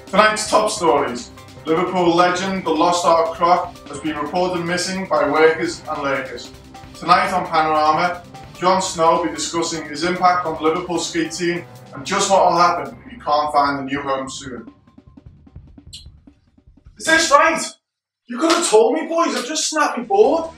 Tonight's top stories. Liverpool legend, the LoStArT croc, has been reported missing by workers and lurkers. Tonight on Panorama, Jon Snow will be discussing his impact on the Liverpool ski team and just what will happen if he can't find a new home soon. Is this right? You could have told me, boys, I've just snapped my board.